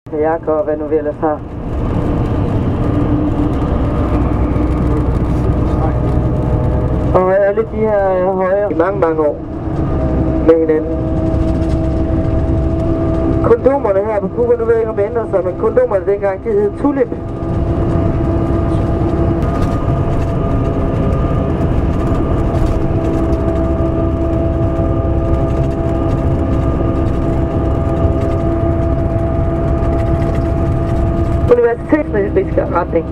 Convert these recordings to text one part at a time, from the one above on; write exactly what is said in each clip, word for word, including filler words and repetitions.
Jakker og hvad nu vi ellers har. Og alle de her høje i mange, mange år med hinanden. Kondomerne her på Cuba, nu ved jeg ikke om det ændrer sig, men kondomerne dengang, de hed Tulip. Universitetsmedicinske retning.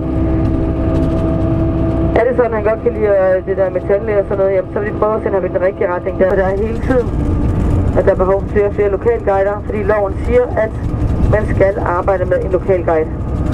Er det sådan, at han godt kan lide det der metallæge og sådan noget, jamen, så vil de prøve at sende ham i den rigtige retning. Der, der er hele tiden, at der er behov for flere og flere lokalguider, fordi loven siger, at man skal arbejde med en lokalguide.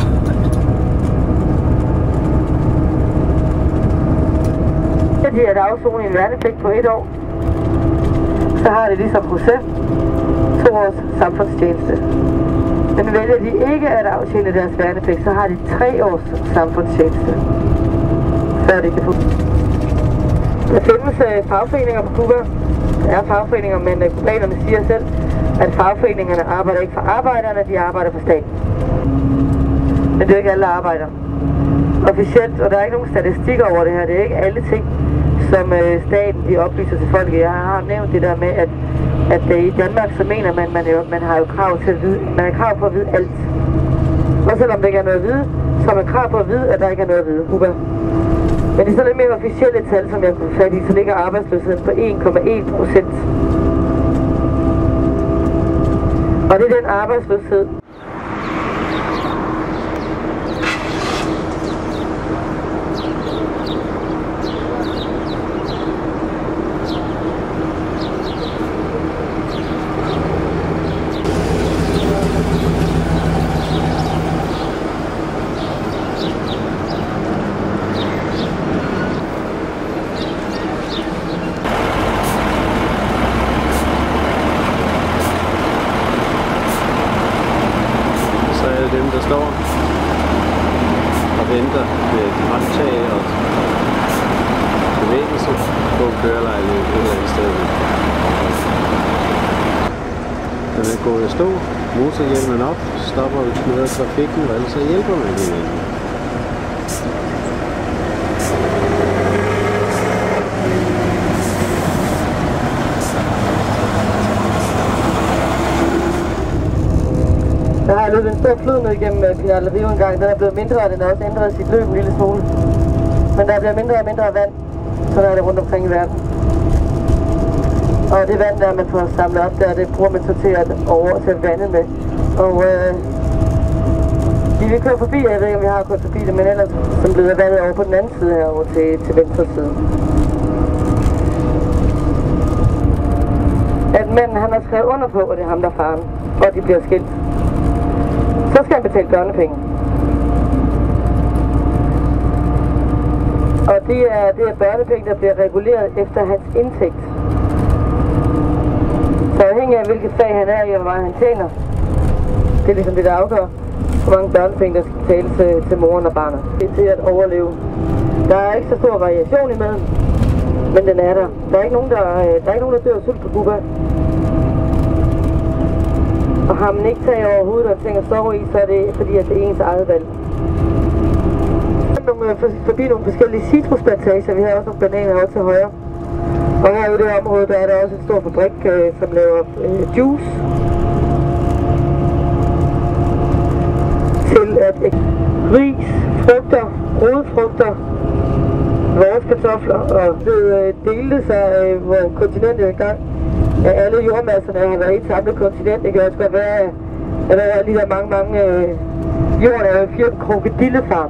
Fordi at afzone en værnepligt på et år, så har de ligesom proces to års samfundstjeneste. Men vælger de ikke at aftjene deres værnepligt, så har de tre års samfundstjeneste, før de kan få. Der findes uh, fagforeninger på Cuba. Der er fagforeninger, men uh, kubanerne siger selv, at fagforeningerne arbejder ikke for arbejderne, de arbejder for staten. Men det er ikke alle, der arbejder. Officielt, og der er ikke nogen statistikker over det her, det er ikke alle ting, som uh, staten de oplyser til folk. Jeg har nævnt det der med, at at uh, i Danmark, så mener man, man, jo, man har jo krav til at vide, man har krav på at vide alt. Og selvom der ikke er noget at vide, så har man krav på at vide, at der ikke er noget at vide. Cuba. Men i sådan lidt mere officielle tal, som jeg kunne få fat i, så ligger arbejdsløsheden på en komma en procent. Og det er den arbejdsløshed. Dem, der står og venter med håndtag og bevægelse på kørelejligheden et eller andet sted. Den er gået i stå, motorhjelmen op, stopper vi med trafikken, og ellers så hjælper man hinanden. Der har løbet en stor flod ned igennem Pinar Rio en gang. Den er blevet mindre, og den har også ændret sit løb en lille smule. Men der bliver mindre og mindre vand, så der er det rundt omkring i verden. Og det vand, der man får samlet op der, det bruger man så til at oversætte vandet med. Og øh, vi vil køre forbi, jeg ved ikke om vi har kørt forbi det, men ellers så bliver vandet over på den anden side herovre til, til venstre side. At manden han har skrevet under på, at det er ham der er faren, og de bliver skilt. Så skal han betale børnepenge. Og det er, det er børnepenge, der bliver reguleret efter hans indtægt. Så afhængig af hvilket fag han er i, og hvor meget han tjener. Det er ligesom det, der afgør, hvor mange børnepenge, der skal betales til, til moren og barnet. Det er til at overleve. Der er ikke så stor variation i maden, men den er der. Der er ikke nogen, der, der, er ikke nogen, der dør af sult på Cuba. Og har man ikke taget over hovedet og ting at sove i, så er det fordi, at det er ens eget valg. Nogle, forbi nogle forskellige citrusplantager. Vi har også nogle bananer over til højre. Og her i det område, der er der også en stor fabrik, øh, som laver øh, juice. Til at øh, ris, frugter, rodfrugter, vores kartofler og det øh, delte sig, øh, hvor kontinentet er i gang. Ja, alle jordmasserne har været et samlet kontinent. Det kan også godt være, at der er lige der mange, mange øh, jorden er jo fyret en krokodillefarm.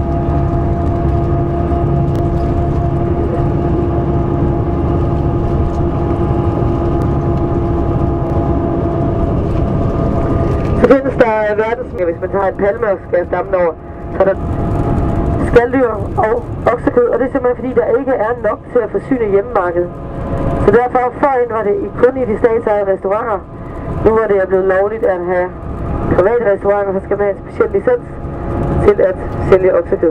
Så findes der verdensmere, hvis man tager en palme og skal stammen over, så er der skaldyr og oksekød, og det er simpelthen fordi, der ikke er nok til at forsyne hjemmemarkedet. Så derfor førhen var det kun i de statsejede restauranter. Nu hvor det er blevet lovligt at have private restauranter, så skal man have en speciel licens til at sælge oksekød.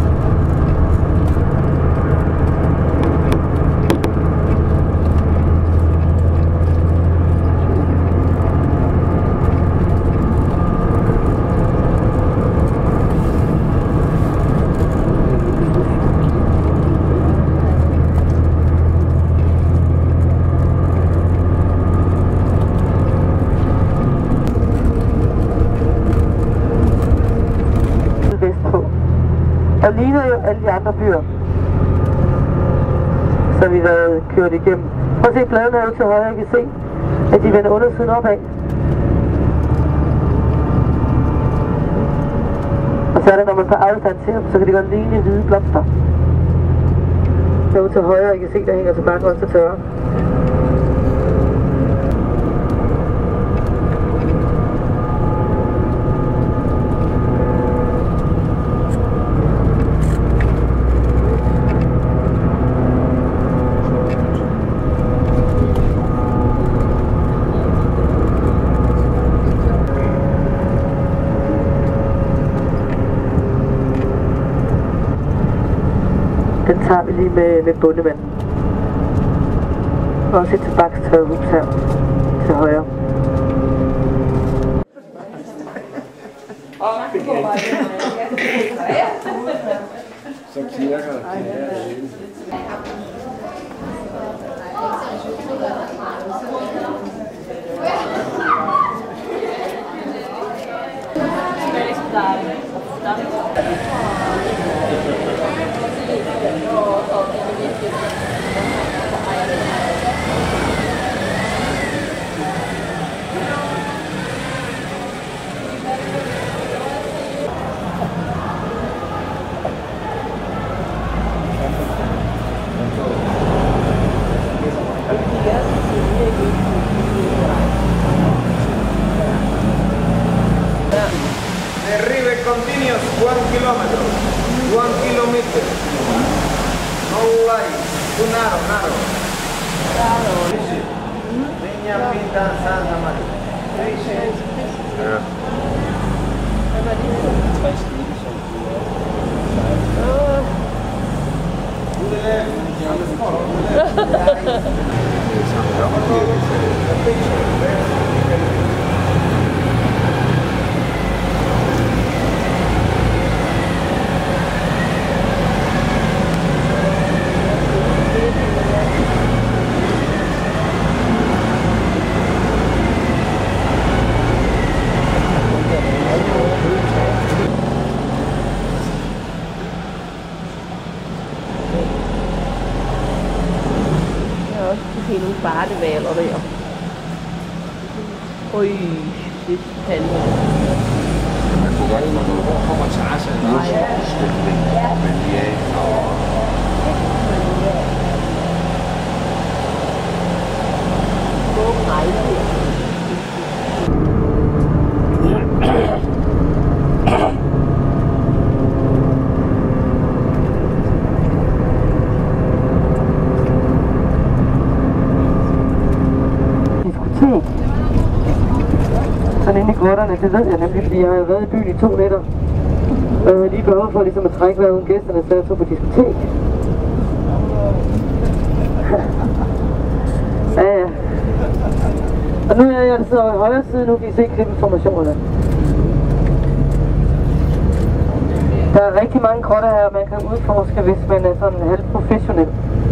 Og ligner jo alle de andre byer, som vi har været kørt igennem. Prøv at se pladen herude til højre, I kan se, at de vender undersiden opad. Og så er det, når man på afstand ser dem, så kan det godt ligne hvide blomster. Herude til højre, I kan se, der hænger tilbage også til tørre. Den tager vi lige med, med bondemanden. Og også et tobakstørrehus her til højre. Så kirker det. Derribe continuous one kilometer, one kilometer. No light, too narrow, narrow. Niña pinta Santa Maria. Ja. Helt nogle bartevaler der. Oj, det er spændende. Man kunne godt lide, hvor kommer Tarzan også. Ja. Men ja, og... Hvor rejser sådan inde i grotterne, det ved jeg nemlig, fordi jeg har været i byen i to nætter. Og jeg har lige behov for ligesom at trække vejret uden gæsterne, så jeg tog på diskotek. Ja, ja. Og nu er jeg, der sidder i højre side, nu kan I se klippeinformationerne. Der er rigtig mange grotter her, man kan udforske, hvis man er sådan halvt professionel.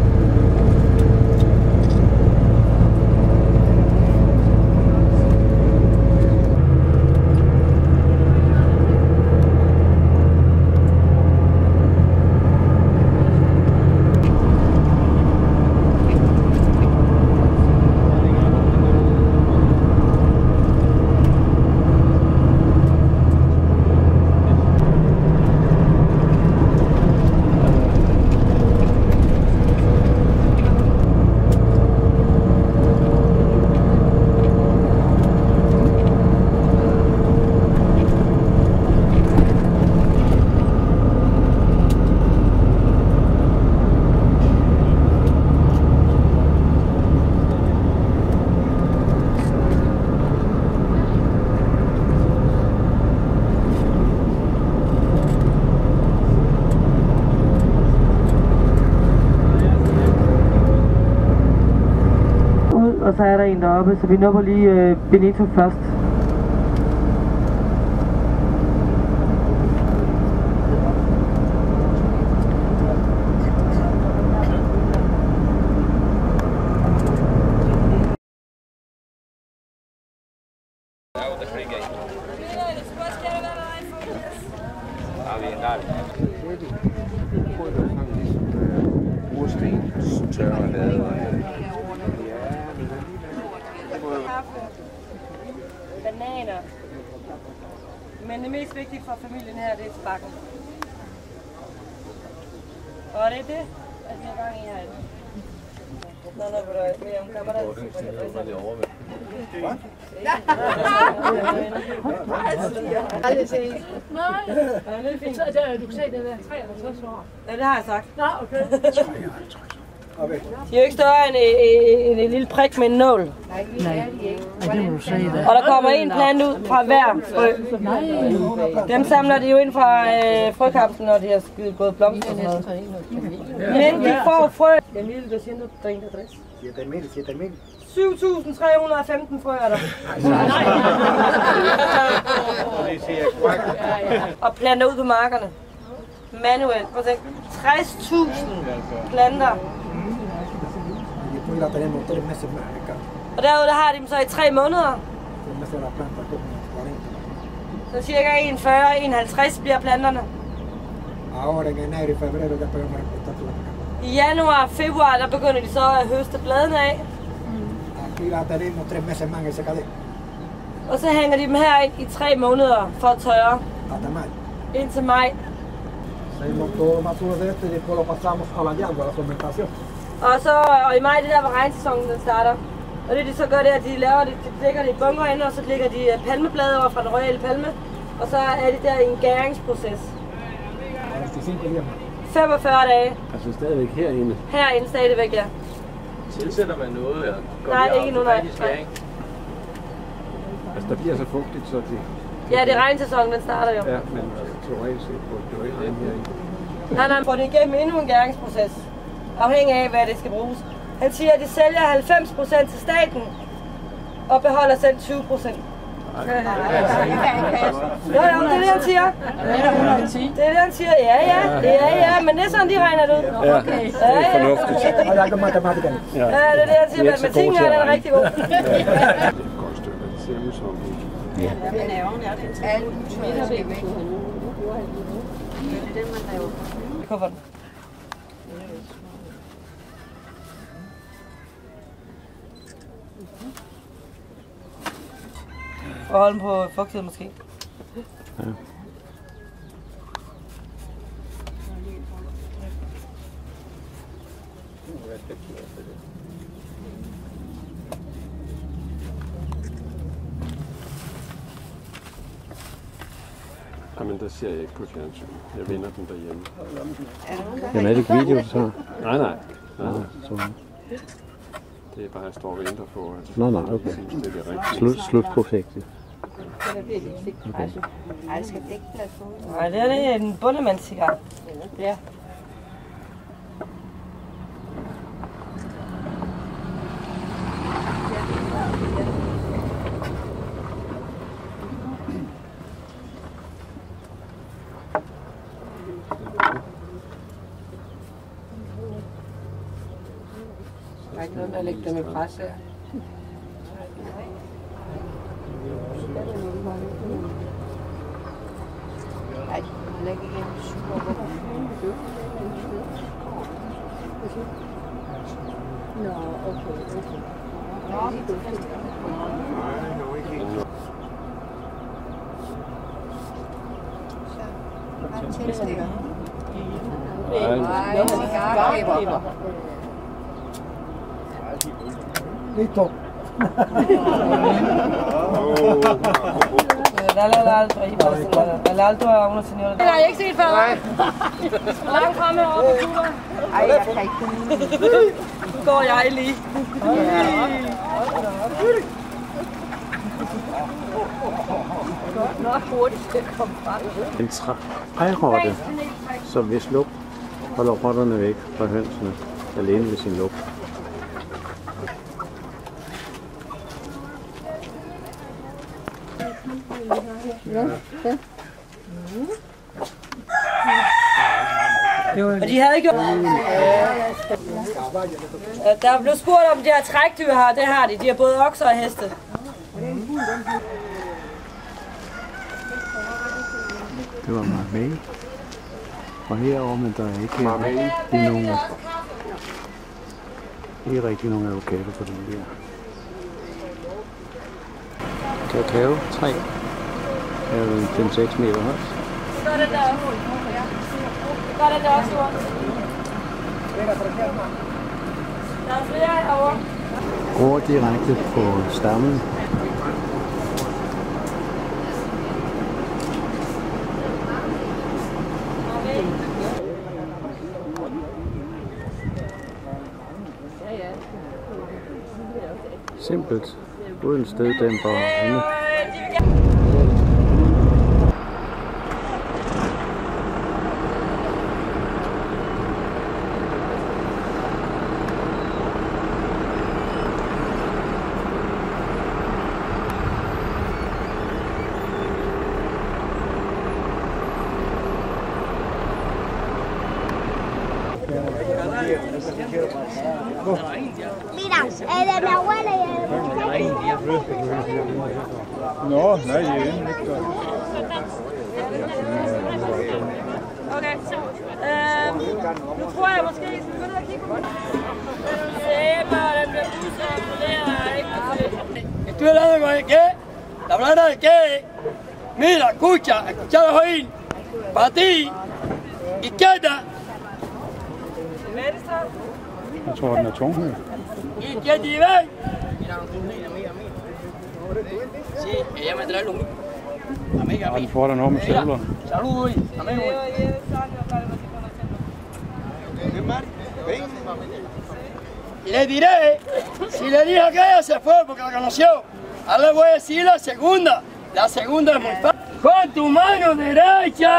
Og så er der en deroppe, så vi nupper lige øh, Benito først. Ah, bien, dale. Ursten, tørre lader. Bananer. Men det mest vigtige for familien her, det er tobakken. Og det er det, at vi har gang i herinde. Nå, nå, hvor der er mere om kammer, der er super. Hvad? Aldrig set. Nej. Ja, det er fint. Du kan se det der treoghalvtreds år. Ja, det har jeg sagt. Nå, okay. De er jo ikke større end en, en, en lille prik med en nål. Nej, det må du sige det. Og der kommer en plante ud fra hver frø. Dem samler de jo ind fra øh, frøkapslen, når de har gået blomster og sådan noget. Men de får frø. Emil, du siger, du treinta tres. syv tusind tre hundrede og femten frø er der. Og planter ud på markerne. Manuelt. Prøv at tænke. tres tusind planter. Og derude der har de dem så i tre måneder. Så cirka en fyrre til en halvtreds bliver planterne. I januar og februar der begynder de så at høste bladene af. Og så hænger de dem her ind i tre måneder for at tørre. Indtil maj. Og så og i maj det der hvor regnsæsonen den starter. Og det de så gør det er at de laver det, de lægger det i bunker inde, og så lægger de palmeblade over fra den royale palme. Og så er det der i en gæringsproces. femogfyrre dage. Altså stadigvæk herinde? Herinde stadigvæk, ja. Tilsætter man noget, eller går nej, ikke nu, nej. Altså der bliver så fugtigt, så det... Ja, det er regnsæsonen, den starter jo. Ja, men teoretisk set burde det jo ikke herinde herinde. Nej, nej, får det igennem endnu en gæringsproces. Afhængig af, hvad det skal bruges. Han siger, at de sælger halvfems procent til staten, og beholder selv tyve procent. Jo, jo, det er det, han siger. Det er det, han siger. Ja, ja, ja, ja, men det er sådan, de regner det ud. Ja, det er fornuftigt. Ja, det er det, han siger. Matematikken er den rigtig god. Det er et godt stykke, det ser ud som... Ja, men nerven er det. Alt tøjet skal væk. Det er det, man laver. Kufferten. Og holde dem på fugtighed måske. Ja. Jamen, der ser jeg ikke på fjernsyn. Jeg vinder den derhjemme. Jamen, er det ikke video, så? Nej, nej. nej, nej. Det er bare, at jeg står og venter på, at Nå, nej, okay. det er rigtigt. Slut, slutprojektet. Okay. Ej, det skal ikke lade få. Nej, det er det en bundemandscigaret. Ja. Der er ikke noget med at lægge dem i pres her. Nej, læg igen super. Nå, okay, okay. Nå, det er fast. Så, bare tilstikker. Nej, cigaretkæber. Listo. Dale al alto ahí para señalar. Al alto a una señora. Det har jeg ikke set før. Nej. Langt fremme over på turen. Ej, jeg kan ikke. Nu går jeg lige. Nå, hurtigt skal komme frem. En trærotte, som hvis lugt holder rotterne væk fra hønsene alene ved sin lugt. Og de havde ikke gjort. Der blev spurgt om de her trækdyr her, det har de. De har både okser og heste. Det var meget mægtigt. Og herover, men der er ikke lige nogen, ikke rigtig nogen avocado på den der. Kakao, træ. Her er den fem seks meter højt. Så er det der også. Så er det der også. Der er flere herovre. Går direkte på stammen. Simpelt, uden støddæmper og andet. Mira, eh, de mi abuela y de No, nej, igen. Okay, øhm, nu tror jeg måske, I skal gå ned og kigge på den. Sæber, den bliver pusset og poleret, ikke? Estoy hablando con el que, la palabra de que, mira, escucha, escucha de Joaquín, para ti, izquierda. Venstre. Jeg tror, den er tung her. Izquierda y ven. Sí, ella me trae lo mismo. Amiga, Den får den over med støvlerne. Salud, amigo. Le diré, si le dije que ella se fue porque la conoció, ahora le voy a decir la segunda. La segunda es muy fácil. Con tu mano derecha.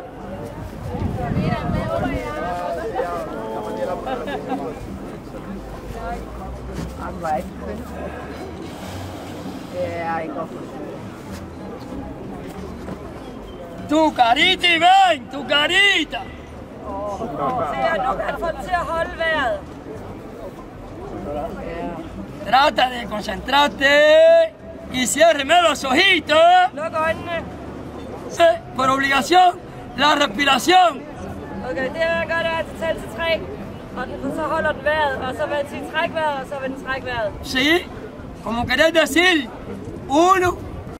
Tu carita y ven, tu carita. Se, nu kan du få den til at holde vejret. Trata de concentrarte y ciérreme los ojitos. Luk øjnene. Sí, por obligación, la respiración. Okay, det jeg gør, det er at tælle til tre. Og den, så holder den vejret, og så vil den sige træk vejret, og så vil den trække vejret. Sí, como querés decir, uno.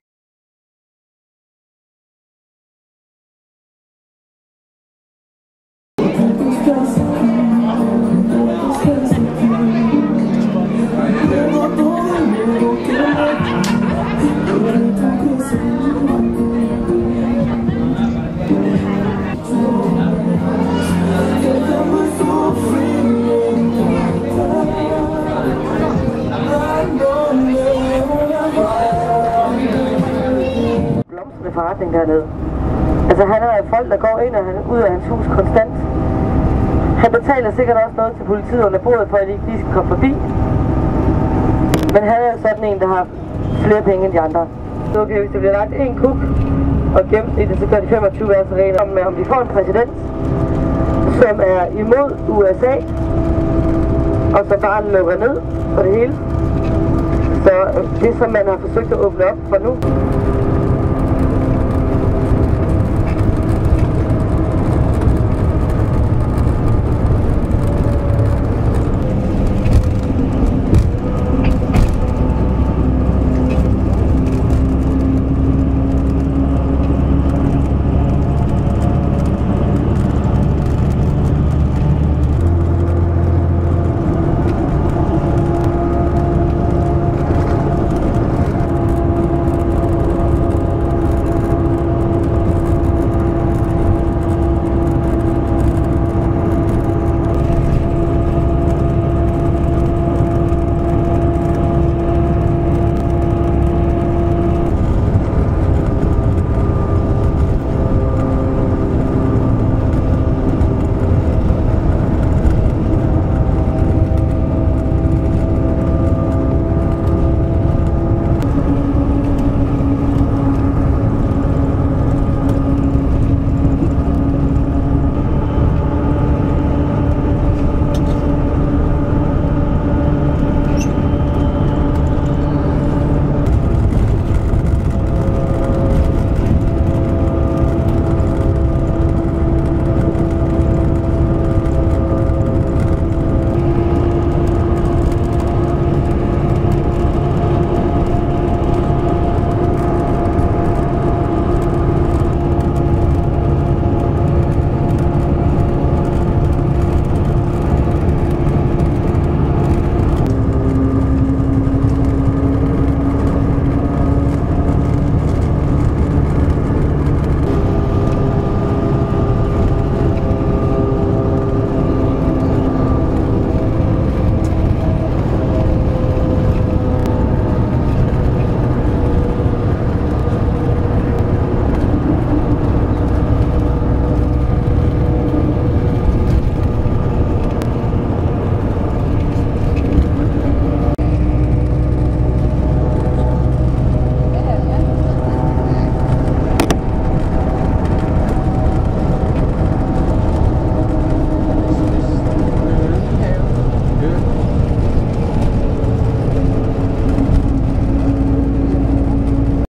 Forretning dernede. Altså han er folk, der går ind og ud af hans hus konstant. Han betaler sikkert også noget til politiet under bordet, for at de ikke lige skal komme forbi. Men han er sådan en, der har flere penge end de andre. Så okay, hvis det bliver lagt en kuk og gennemsnittet, så gør de femogtyve værelse regler om, om de får en præsident, som er imod U S A, og så bare lukker ned for det hele. Så det, som man har forsøgt at åbne op for nu,